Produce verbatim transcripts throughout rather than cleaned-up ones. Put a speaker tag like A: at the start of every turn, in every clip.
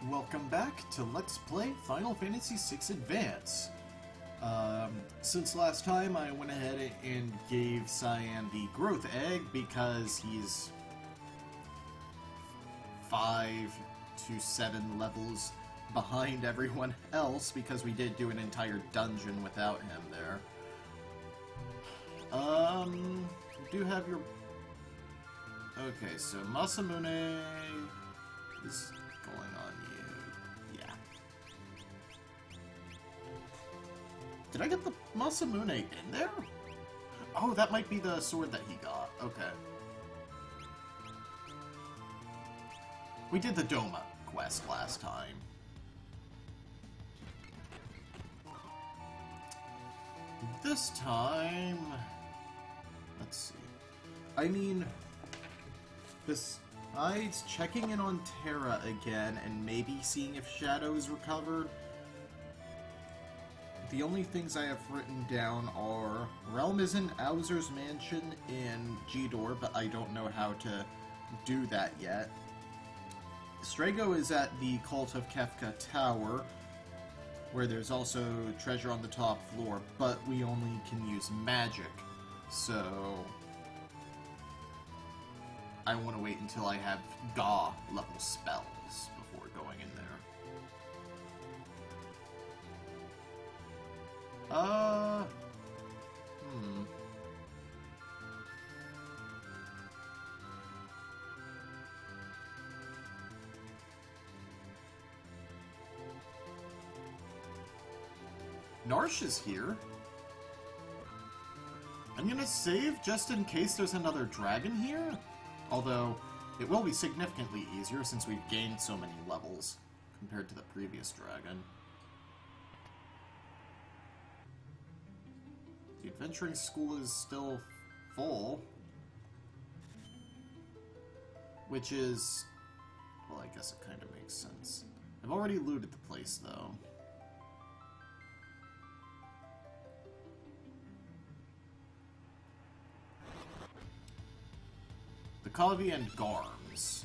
A: welcome back to Let's Play Final Fantasy six Advance. Um, since last time, I went ahead and gave Cyan the growth egg because he's five to seven levels behind everyone else because we did do an entire dungeon without him there. Um, you do have your... Okay, so Masamune is going on you. Yeah. Did I get the Masamune in there? Oh, that might be the sword that he got. Okay. We did the Doma quest last time. This time... Let's see. I mean... Besides checking in on Terra again and maybe seeing if Shadow is recovered, the only things I have written down are Realm is in Owzer's mansion in G-Door, but I don't know how to do that yet. Strago is at the Cult of Kefka Tower, where there's also treasure on the top floor, but we only can use magic, so I want to wait until I have Ga level spells before going in there. Uh... Hmm... Narshe is here. I'm gonna save just in case there's another dragon here. Although, it will be significantly easier since we've gained so many levels compared to the previous dragon. The adventuring school is still full. Which is... well, I guess it kind of makes sense. I've already looted the place, though. The Kavi and Garms.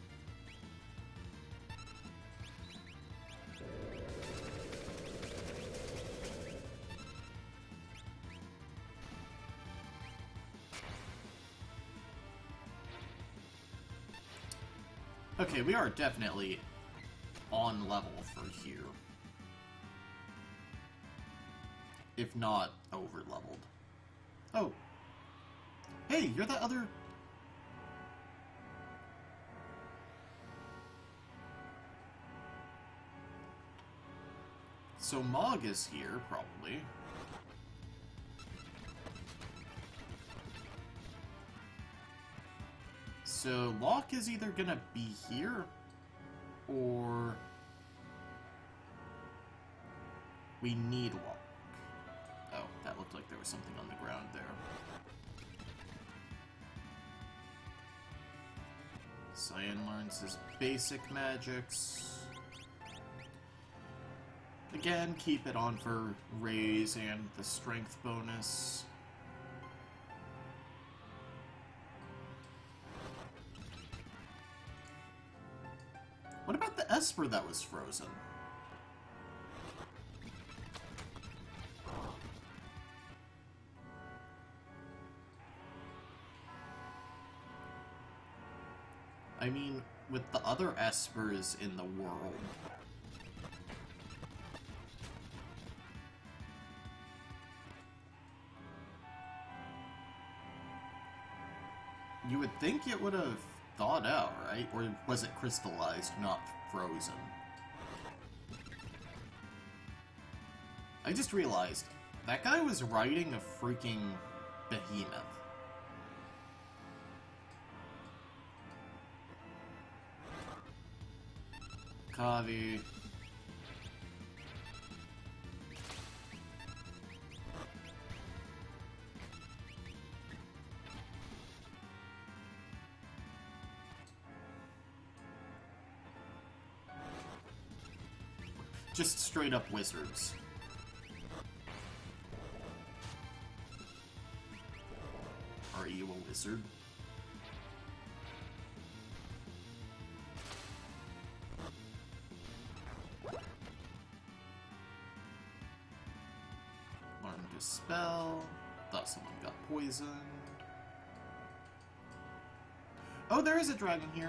A: Okay, we are definitely on level for here. If not over-leveled. Oh. Hey, you're that other... So Mog is here, probably. So Locke is either gonna be here, or we need Locke. Oh, that looked like there was something on the ground there. Cyan learns his basic magics. Again, keep it on for raise and the strength bonus. What about the Esper that was frozen? I mean, with the other Espers in the world... you would think it would have thawed out, right? Or was it crystallized, not frozen? I just realized, that guy was riding a freaking behemoth. Kavi. Just straight up wizards. Are you a wizard? Dispel. Thought someone got poisoned. Oh, there is a dragon here.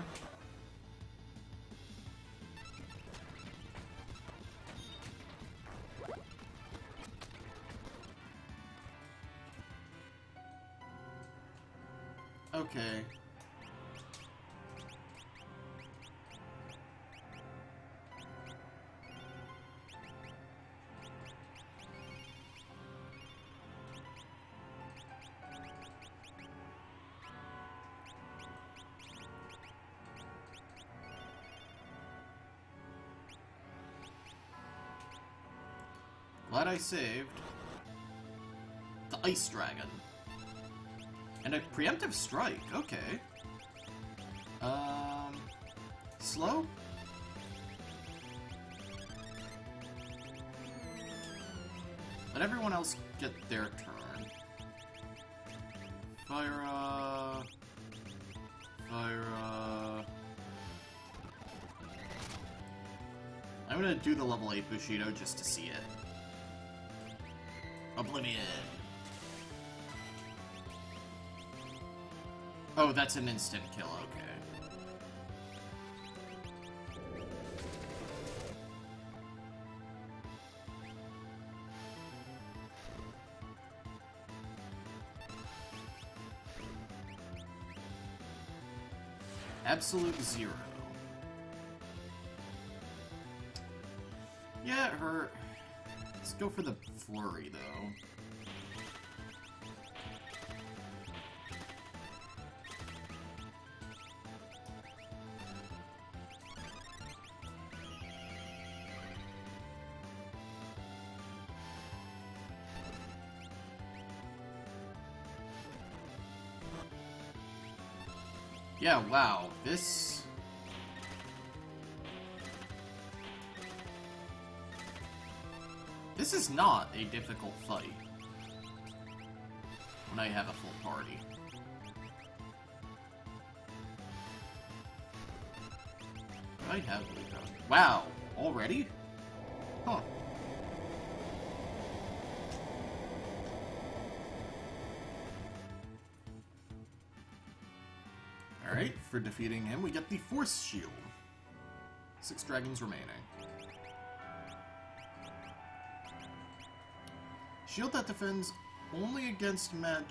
A: Okay. Glad I saved the Ice Dragon. And a preemptive strike, okay. Um, slow? Let everyone else get their turn. Fire, Fire, I'm gonna do the level eight Bushido just to see it. Oblivion. Oh, that's an instant kill, okay. Absolute zero. Yeah, it hurt. Let's go for the flurry, though. Yeah, wow, this... This is not a difficult fight when I have a full party. I have Luca. Wow, already? Huh. Alright, for defeating him, we get the Force Shield. Six dragons remaining. Shield that defends only against magic.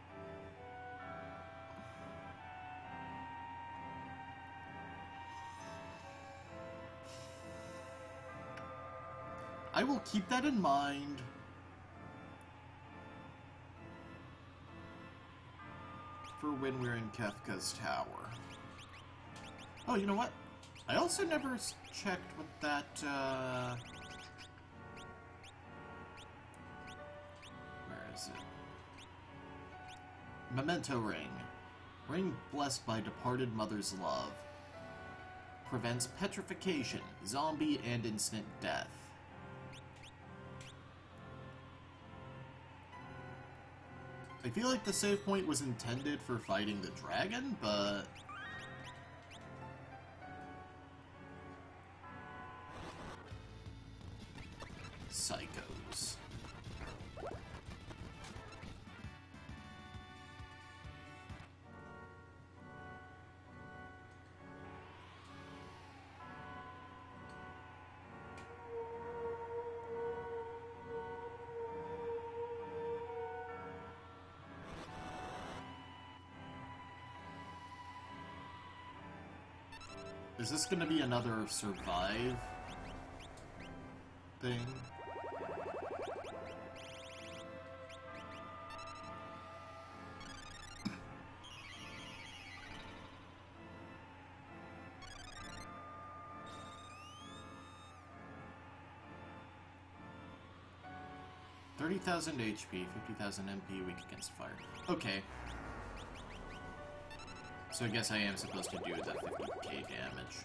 A: I will keep that in mind. For when we're in Kefka's Tower. Oh, you know what? I also never checked what that, uh... Where is it? Memento Ring. Ring blessed by departed mother's love. Prevents petrification, zombie, and instant death. I feel like the save point was intended for fighting the dragon, but... Psychos. Is this gonna be another survive thing? thirty thousand H P, fifty thousand M P, weak against fire. Okay. So I guess I am supposed to do the fifty K damage.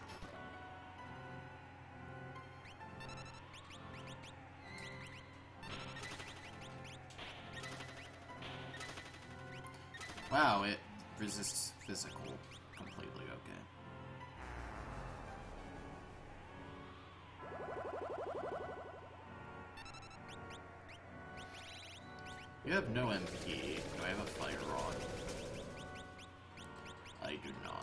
A: Wow, it resists physical completely, okay. You have no M P. Do I have a fire rod? I do not.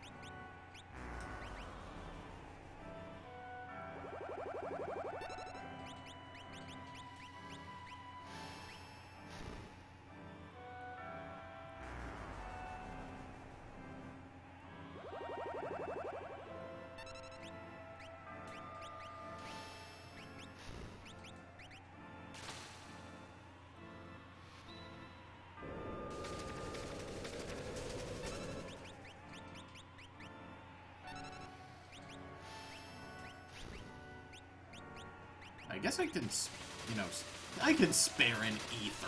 A: I guess I can, you know, I can spare an ether.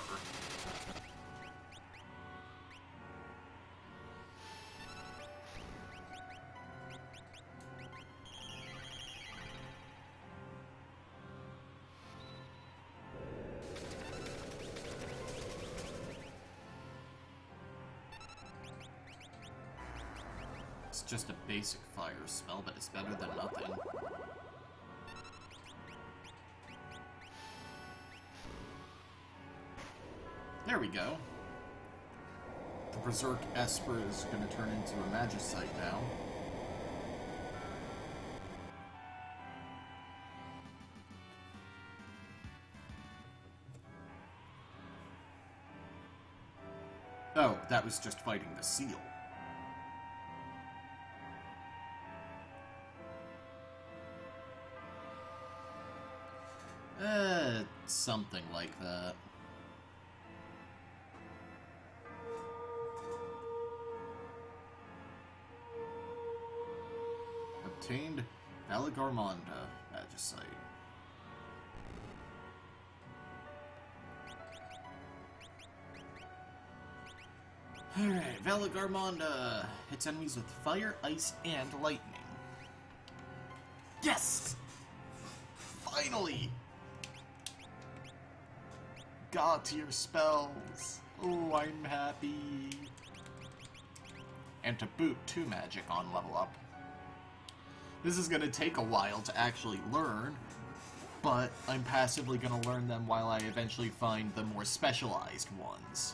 A: It's just a basic fire spell, but it's better than nothing. There we go. The Berserk Esper is going to turn into a Magicite now. Oh, that was just fighting the seal. Uh, something like that. Obtained Valagarmonda Magicite. Alright, Valagarmonda hits enemies with fire, ice, and lightning. Yes! Finally! God tier spells. Oh, I'm happy. And to boot, two magic on level up. This is going to take a while to actually learn, but I'm passively going to learn them while I eventually find the more specialized ones.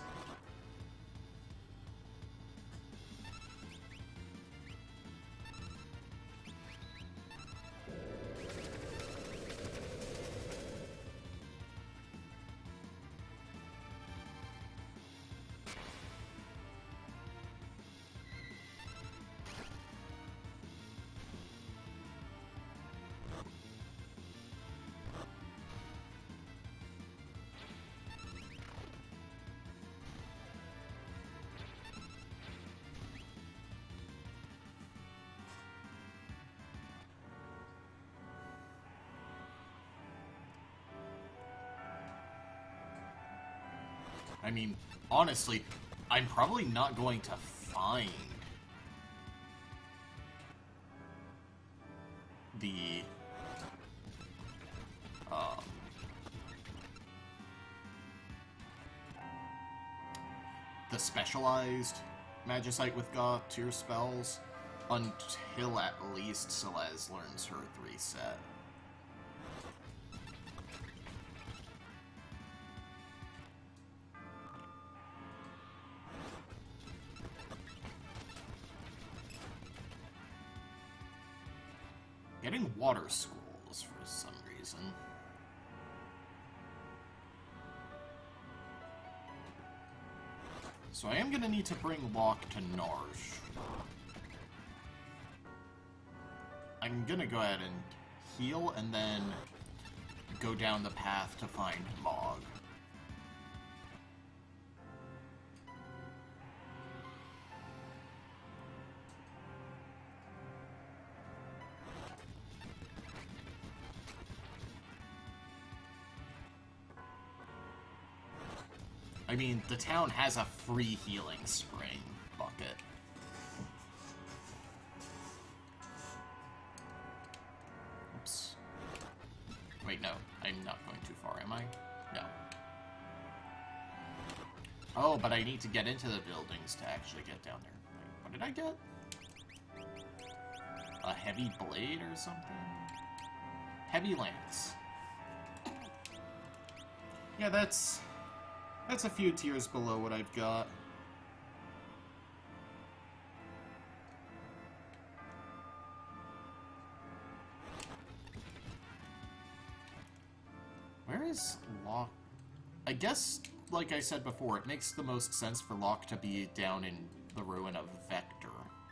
A: I mean, honestly, I'm probably not going to find the um, the specialized Magicite with God tier spells until at least Celeste learns her three set. Getting water scrolls for some reason. So I am going to need to bring Locke to Narshe. I'm going to go ahead and heal and then go down the path to find Mog. I mean, the town has a free healing spring bucket. Oops. Wait, no. I'm not going too far, am I? No. Oh, but I need to get into the buildings to actually get down there. Wait, what did I get? A heavy blade or something? Heavy lance. Yeah, that's... That's a few tiers below what I've got. Where is Locke? I guess, like I said before, it makes the most sense for Locke to be down in the ruin of Vector.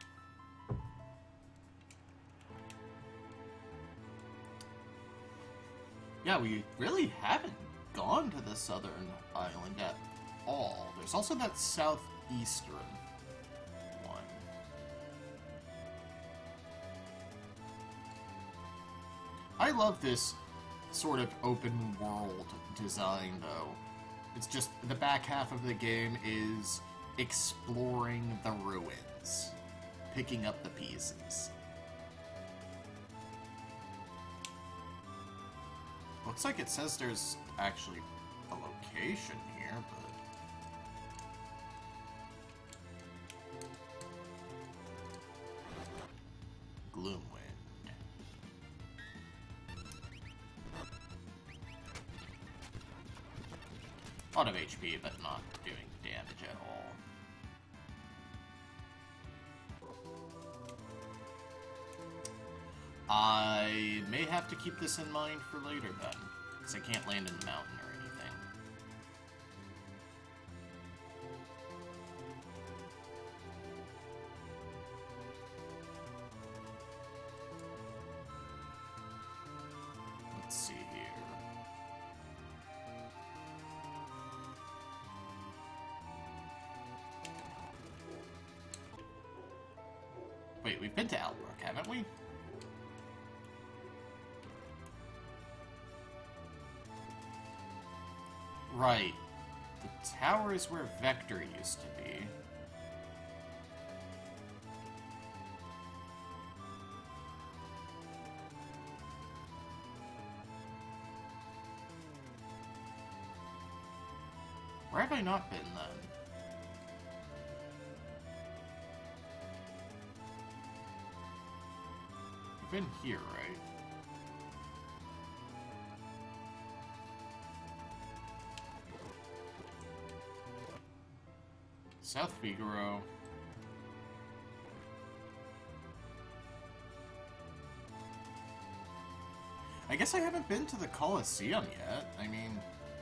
A: Yeah, we really haven't gone to the southern island at all. There's also that southeastern one. I love this sort of open world design, though. It's just the back half of the game is exploring the ruins, picking up the pieces. Looks like it says there's actually a location here, but... Gloomwind. A lot of H P, but not doing damage at all. I may have to keep this in mind for later, then, because I can't land in the mountain or anything. Let's see here. Wait, we've been to Albrook, haven't we? Right. The tower is where Vector used to be. Where have I not been, then? I've been here, right? South Figaro. I guess I haven't been to the Colosseum yet. I mean...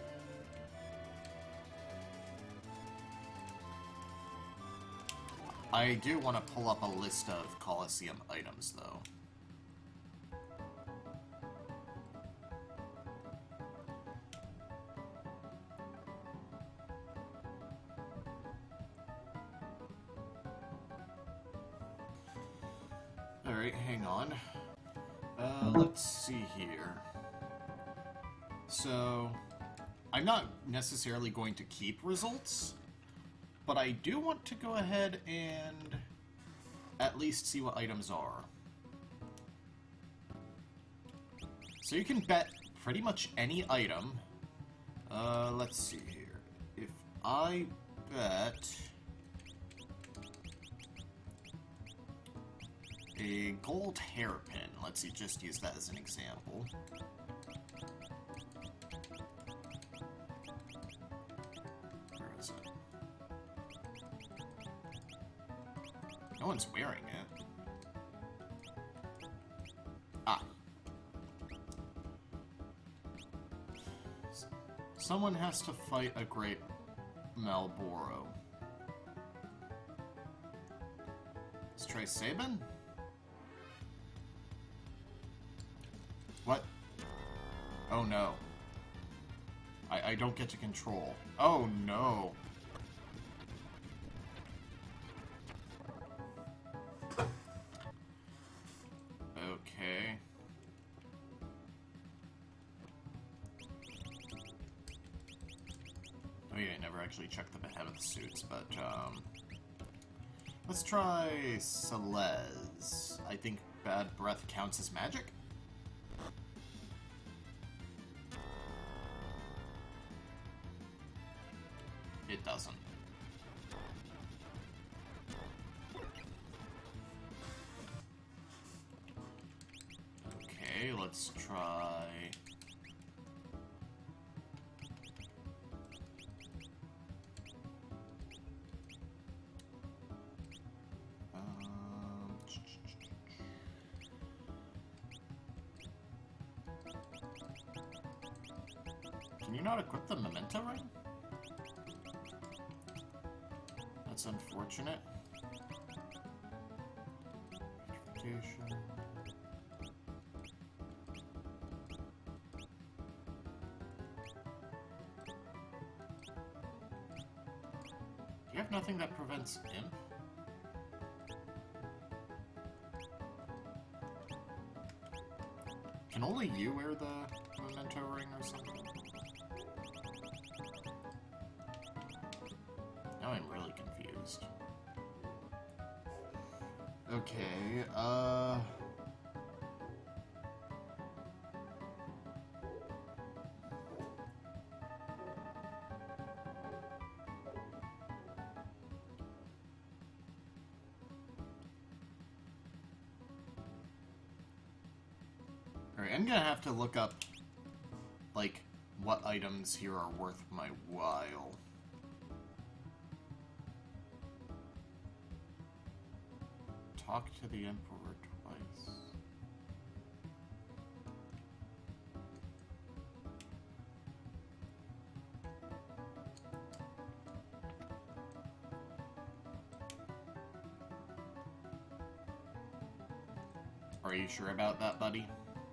A: I do want to pull up a list of Colosseum items, though. Alright, hang on. Uh, let's see here. So, I'm not necessarily going to keep results, but I do want to go ahead and at least see what items are. So you can bet pretty much any item. Uh, let's see here. If I bet... a gold hairpin. Let's see, just use that as an example. Where is it? No one's wearing it. Ah. Someone has to fight a great Malboro. Let's try Sabin? What? Oh no. I, I don't get to control. Oh no. Okay. Oh yeah, I never actually checked the behemoth suits, but um... let's try Celeste. I think Bad Breath counts as magic? It doesn't. Okay, let's try... Can you not equip the memento ring? That's unfortunate. Petrification. Do you have nothing that prevents imp? Can only you wear the memento ring or something? Now I'm really confused. Okay, uh... Alright, I'm gonna have to look up, like, what items here are worth my while. Talk to the Emperor twice. Are you sure about that, buddy?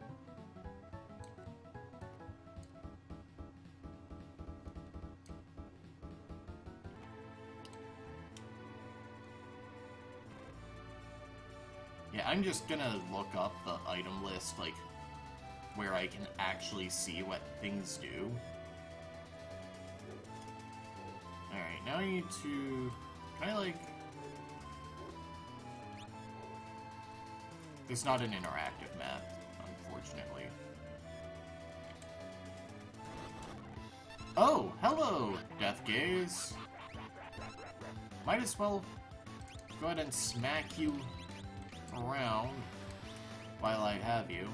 A: Yeah, I'm just gonna look up the item list, like, where I can actually see what things do. Alright, now I need to... Can I, like... There's not an interactive map, unfortunately. Oh, hello, Death Gaze! Might as well go ahead and smack you around while I have you.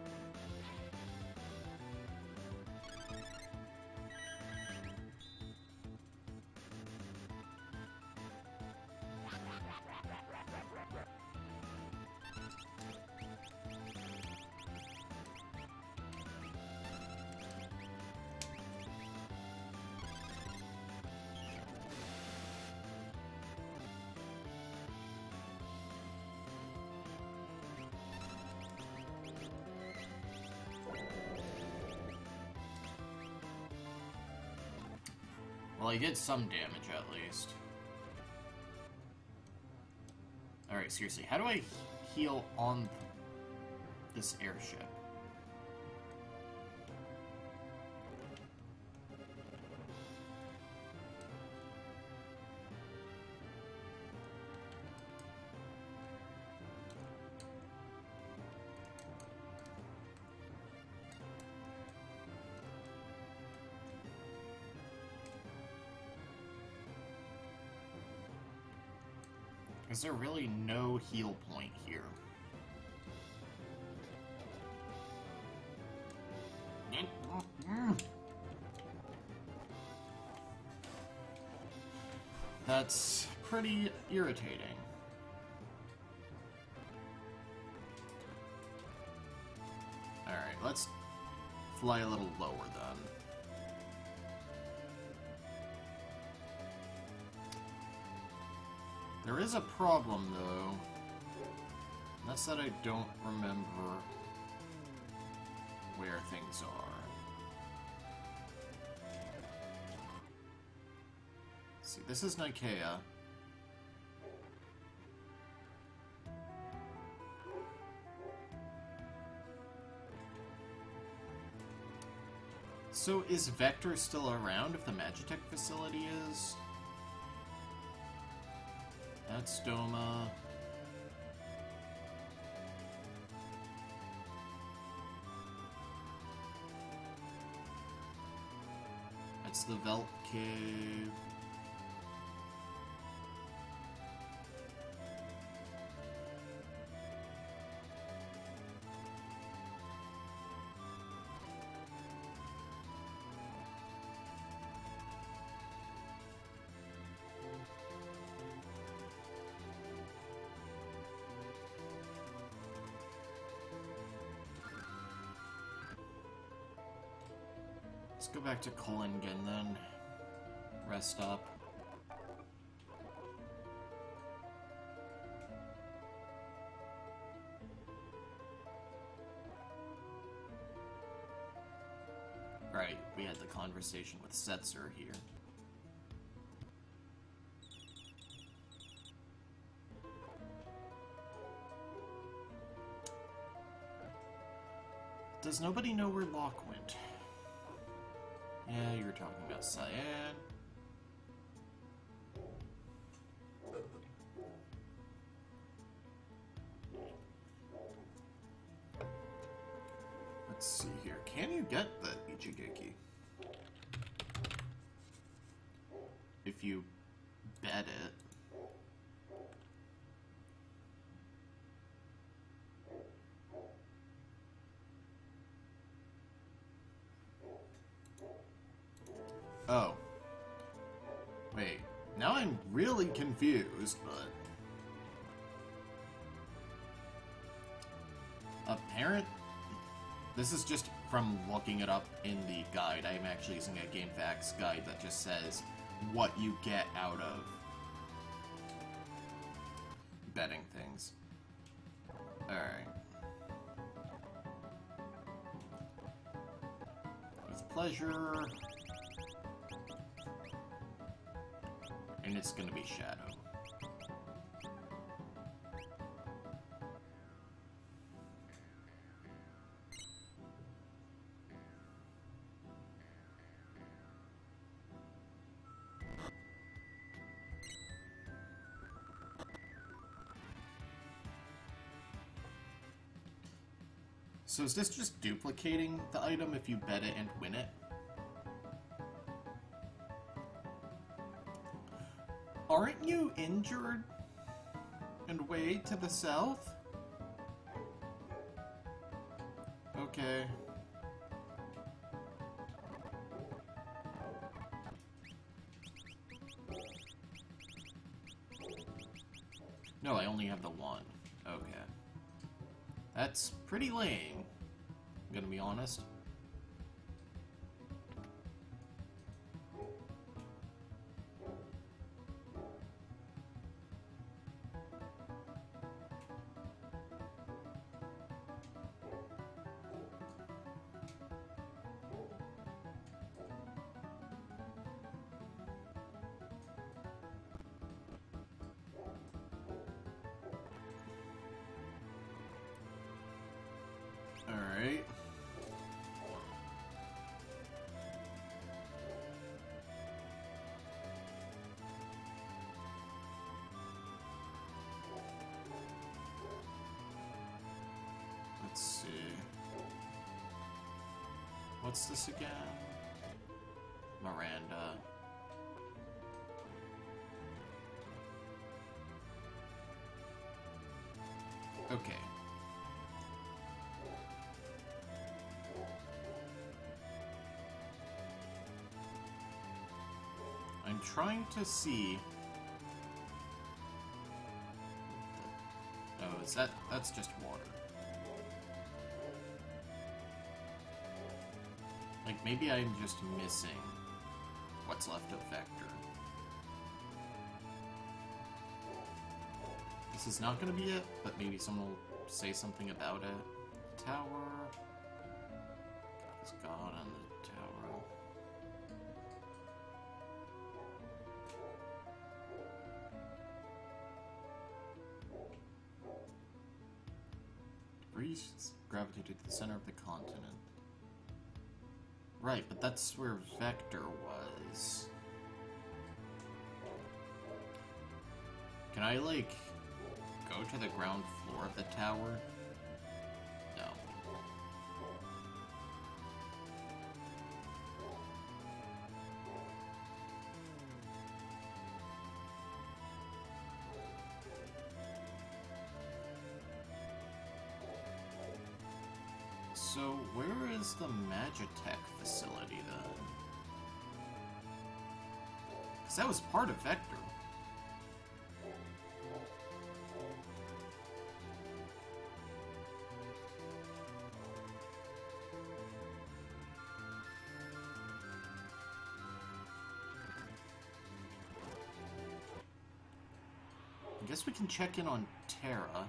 A: Well, I did some damage, at least. Alright, seriously, how do I heal on this airship? Is there really no heal point here? That's pretty irritating. Alright, let's fly a little lower then. There is a problem, though. That's that I don't remember where things are. Let's see, this is Nikea. So, is Vector still around if the Magitech facility is? That's Doma. That's the Velp Cave. Let's go back to Kohlingen then. Rest up. Right, we had the conversation with Setzer here. Does nobody know where Locke went? Yeah, you were talking about Cyan. Let's see here. Can you get the Ichigeki? If you bet it. Oh. Wait. Now I'm really confused, but... Apparent... This is just from looking it up in the guide. I'm actually using a GameFAQs guide that just says what you get out of betting things. Alright. With pleasure... And it's gonna be Shadow. So is this just duplicating the item if you bet it and win it? Aren't you injured and way to the south? Okay. No, I only have the one. Okay. That's pretty lame, I'm gonna be honest. Alright. Let's see. What's this again? Miranda. Okay. I'm trying to see... Oh, is that... that's just water. Like, maybe I'm just missing what's left of Vector. This is not gonna be it, but maybe someone will say something about it. Tower... Is God on the tower? Breeze gravitated to the center of the continent. Right, but that's where Vector was. Can I, like, go to the ground floor of the tower? No. So, where is the Magitech facility, then? Because that was part of Vector. guess we can check in on Terra.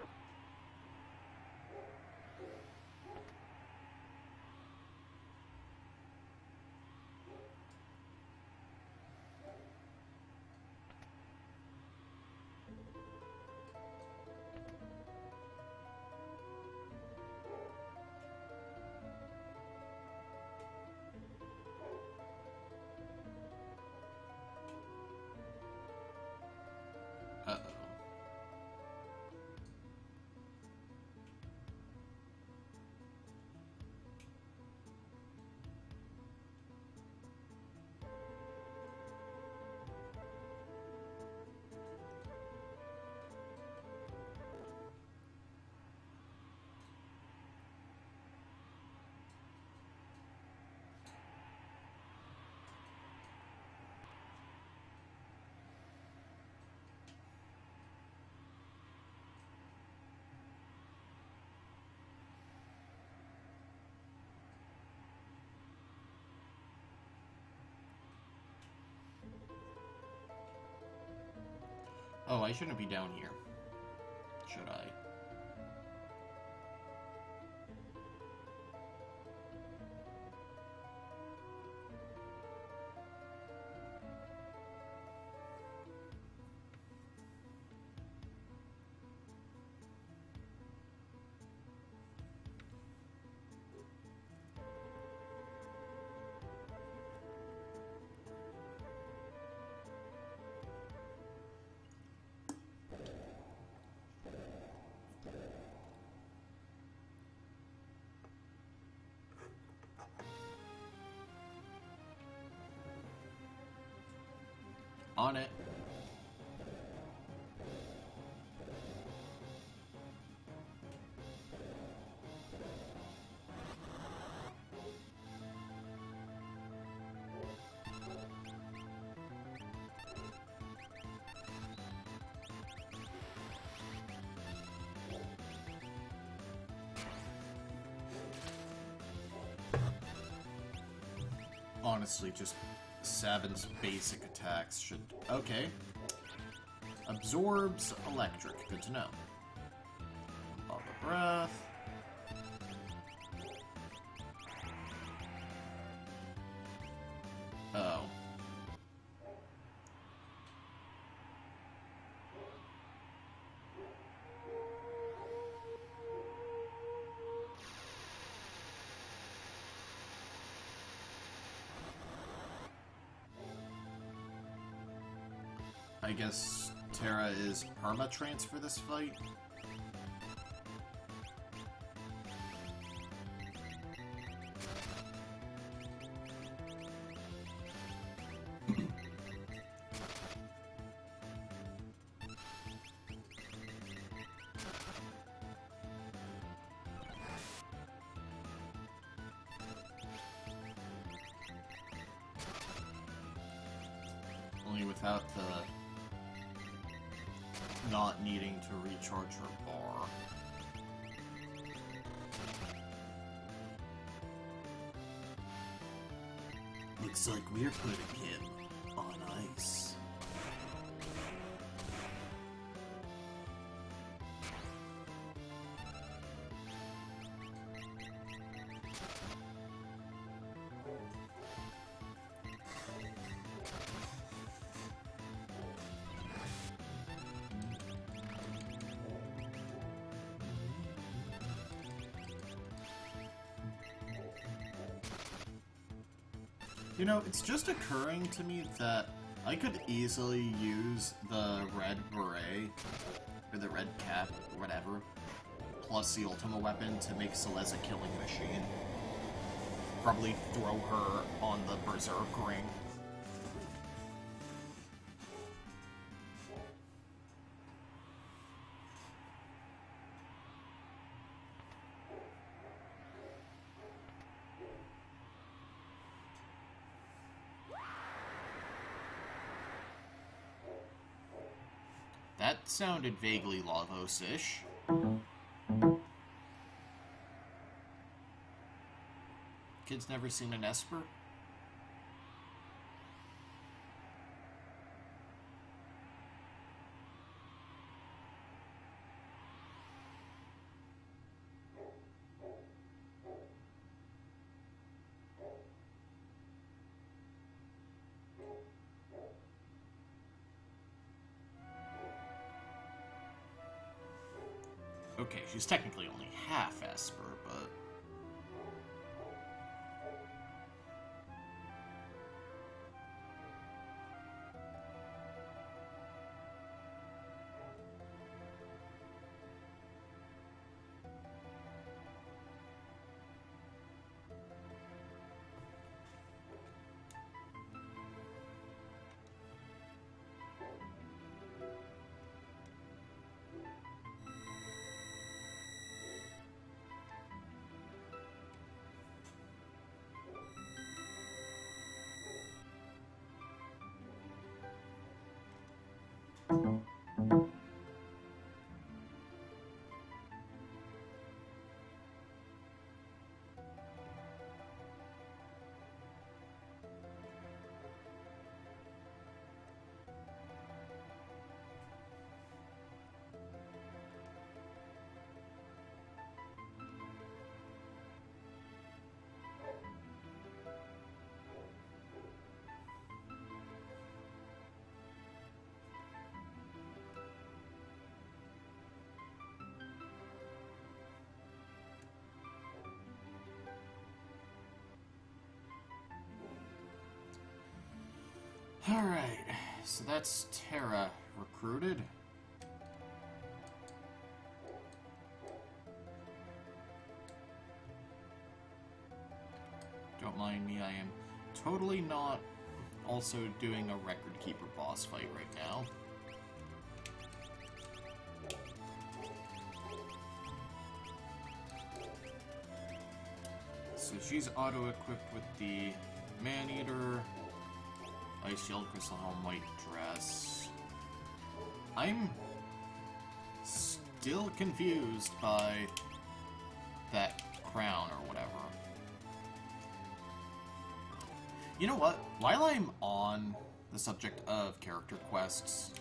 A: Uh-oh. Oh, I shouldn't be down here. Should I? On it. Honestly, just Sabin's basic attacks should... Okay. Absorbs electric. Good to know. Bottle of breath. Oh. I guess Terra is perma-trance for this fight? Only without the... not needing to recharge her bar. Looks like we're putting him on ice. You know, it's just occurring to me that I could easily use the red beret, or the red cap, or whatever, plus the Ultima weapon to make Celeste a killing machine. Probably throw her on the Berserk ring. That sounded vaguely Lavos-ish. Kid's never seen an Esper? Okay, she's technically only half Esper, but... Alright, so that's Terra recruited. Don't mind me, I am totally not also doing a Record Keeper boss fight right now. So she's auto-equipped with the Man-Eater, Ice Shield, Crystal Helm, White Dress. I'm still confused by that crown or whatever. You know what? While I'm on the subject of character quests,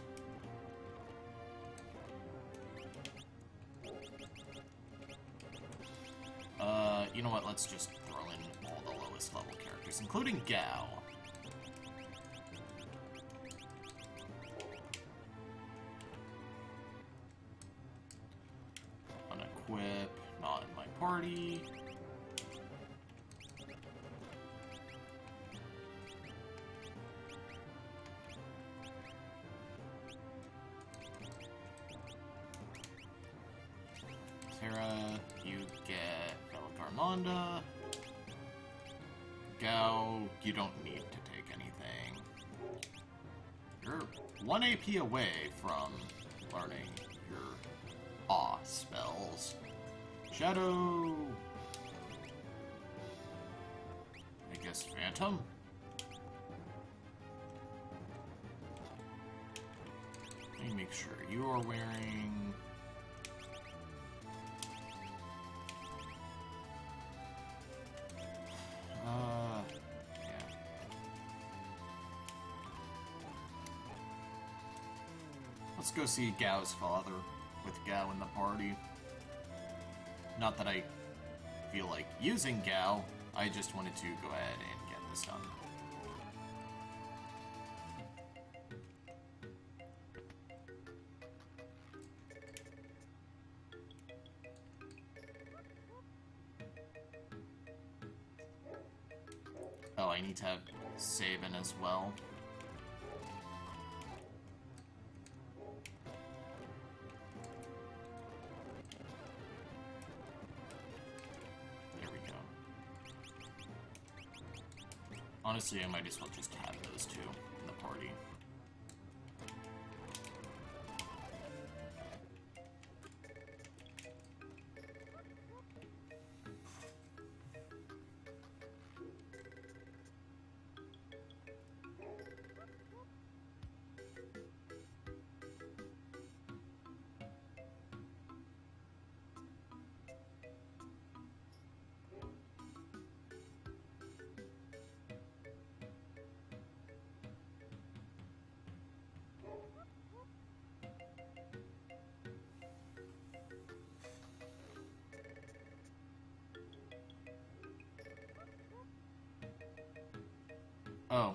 A: uh, you know what? Let's just throw in all the lowest level characters, including Gao. Unequip, not in my party. Terra, you get Velgarmonda. Gao, you don't need to take anything. You're one A P away from learning your Awe spells. Shadow! I guess Phantom? Let me make sure you are wearing... Uh, yeah. Let's go see Gao's father with Gao in the party. Not that I feel like using Gao, I just wanted to go ahead and get this done. Oh, I need to have Sabin as well. There we go. Honestly, I might as well just have those two in the party. Oh.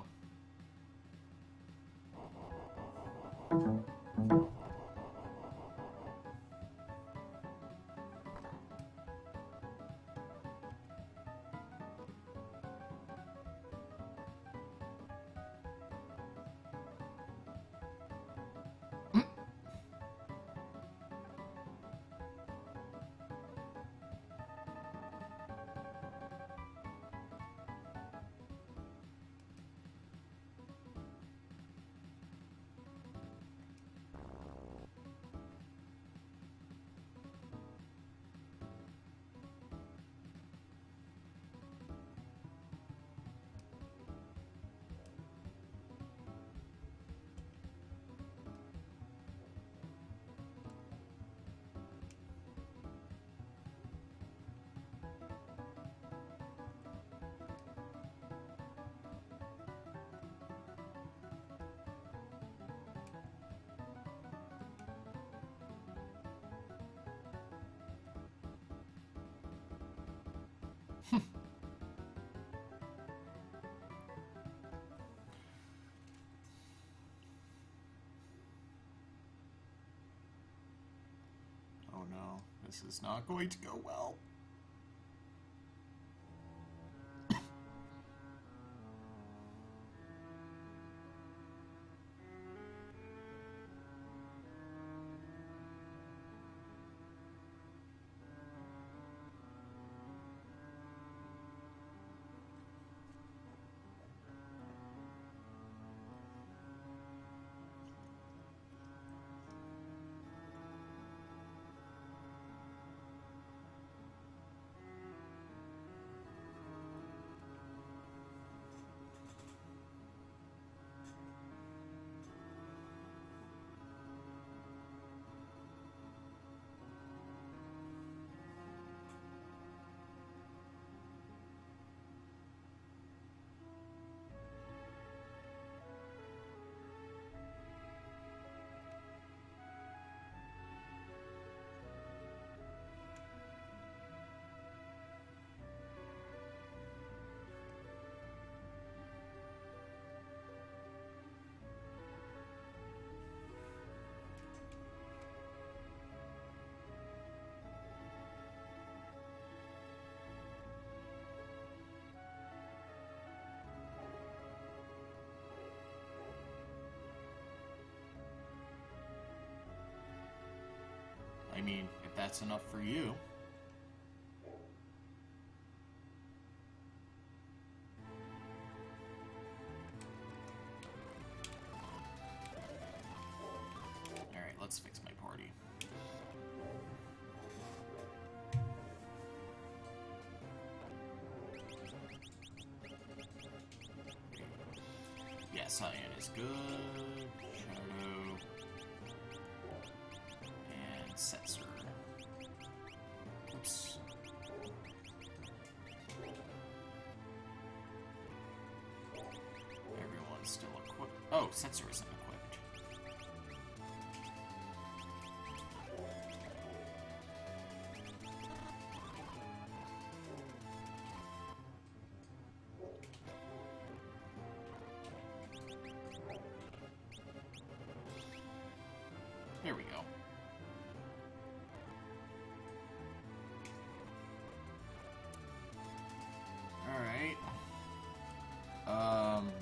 A: This is not going to go well. I mean, if that's enough for you. Alright, let's fix my party. Yeah, Cyan is good. Shadow. And Setzer. Oops. Everyone's still equipped. Oh, Setzer isn't equipped. There we go. Alright. Um...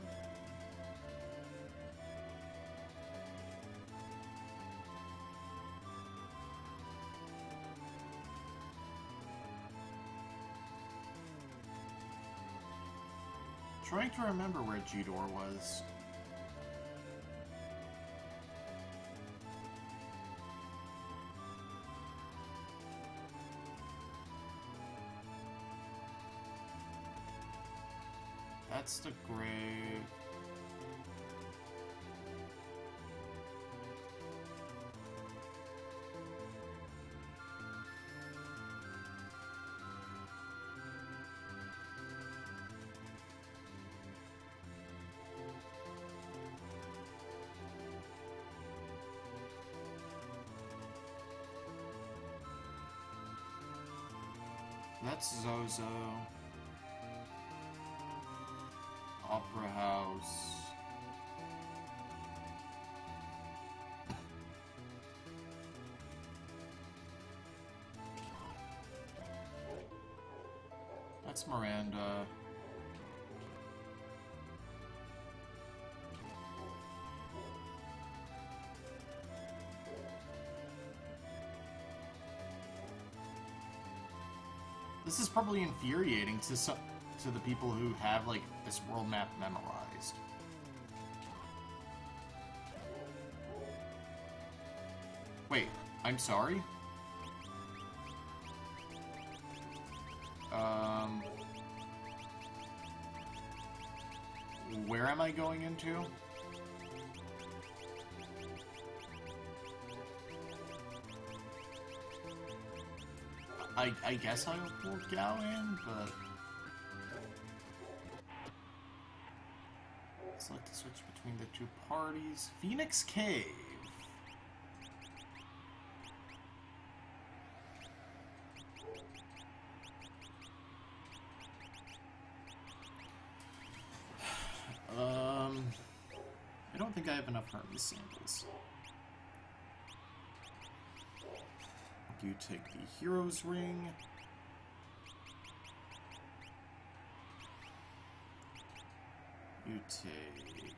A: Trying to remember where G-Dor was. That's the grave. That's Zozo. Opera House. That's Miranda. This is probably infuriating to some, to the people who have, like, this world map memorized. Wait, I'm sorry? Um... Where am I going into? I, I guess I will go in, but... Select to switch between the two parties. Phoenix Cave. um... I don't think I have enough Hermes samples. You take the Hero's Ring. You take...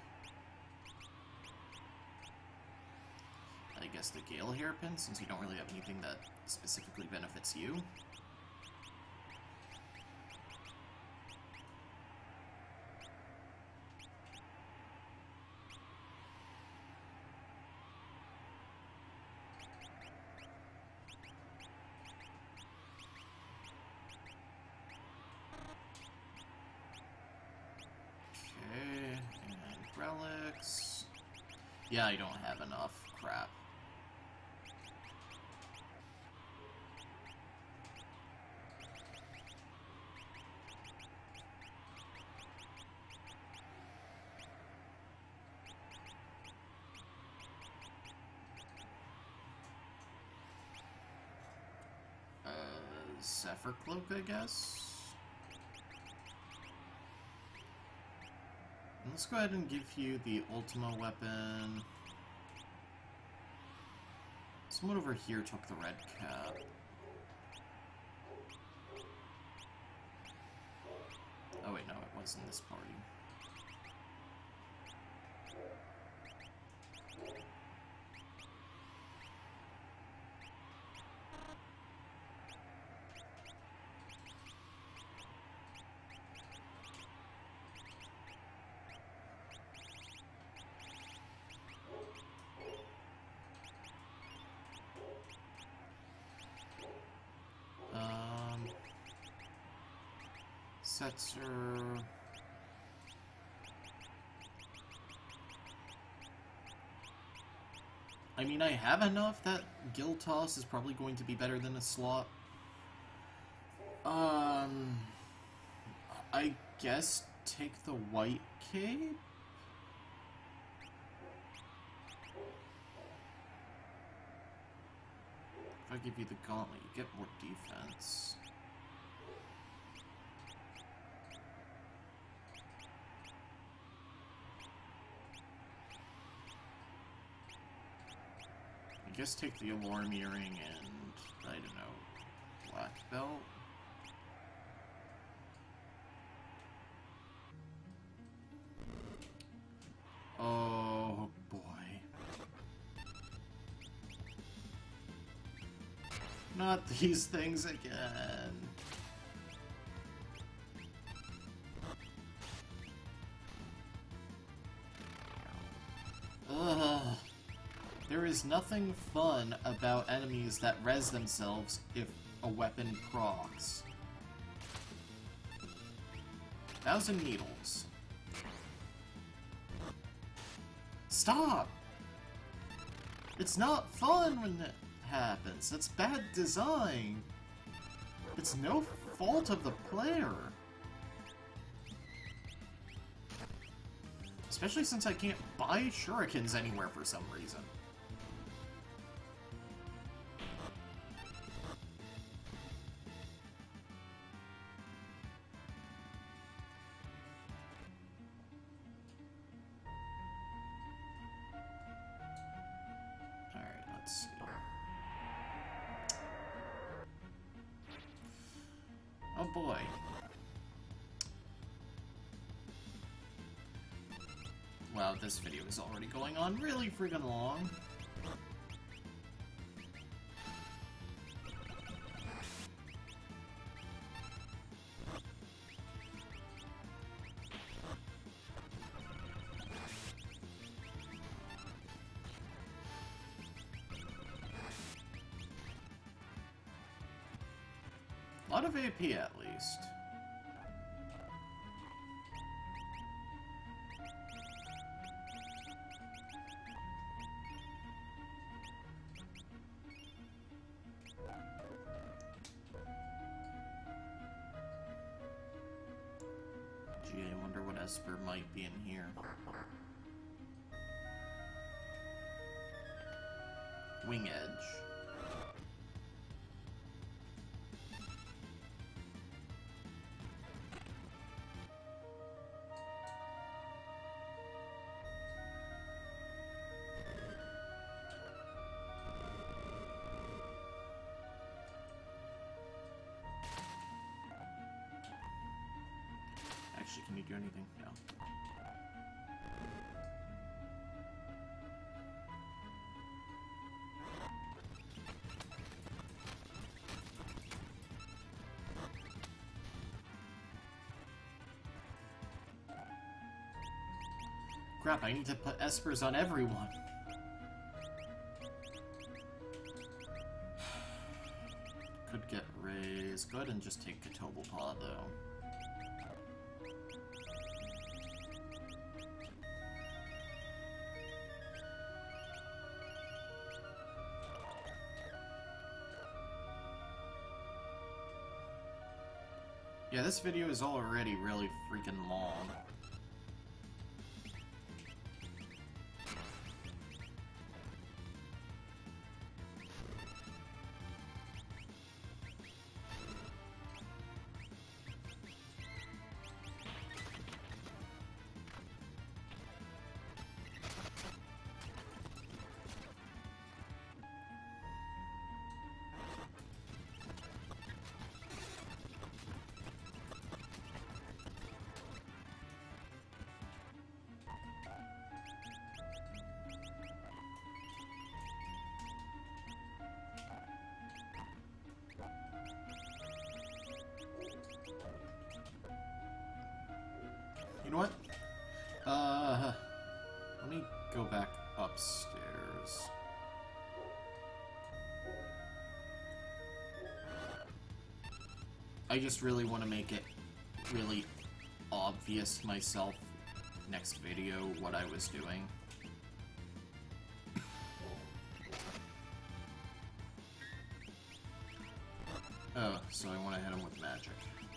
A: I guess the Gale Hairpin, since you don't really have anything that specifically benefits you. Okay, and relics. Yeah, I don't have enough. Crap. Zephyr Cloak, I guess? And let's go ahead and give you the Ultima weapon. Someone over here took the red cap. Oh wait, no, it wasn't this party. Setzer. I mean, I have enough that Guild Toss is probably going to be better than a slot. Um, I guess take the White Cape? If I give you the Gauntlet, you get more defense. I guess take the Alarm Earring and, I don't know, Black Belt? Oh, boy. Not these things again. Ugh. There is nothing fun about enemies that res themselves if a weapon procs. Thousand Needles. Stop! It's not fun when that happens. That's bad design. It's no fault of the player. Especially since I can't buy shurikens anywhere for some reason. Oh boy. Wow, this video is already going on really freaking long. A lot of A P at least. Gee, I wonder what Esper might be in here. Wing Edge. Actually, can you do anything? No. Crap, I need to put espers on everyone. Could get Raise. Go ahead and just take Katobopaw, though. Yeah, this video is already really freaking long. You know what? Uh, let me go back upstairs. I just really want to make it really obvious to myself next video what I was doing. Oh, so I want to hit him with magic.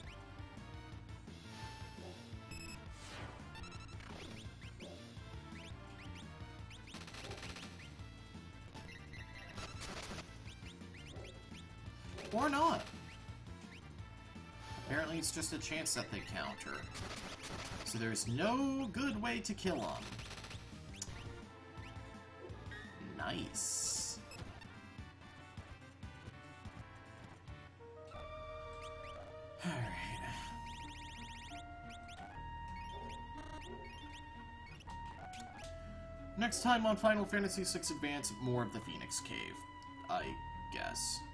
A: Or not. Apparently it's just a chance that they counter. So there's no good way to kill them. Nice. Alright. Next time on Final Fantasy six Advance, more of the Phoenix Cave, I guess.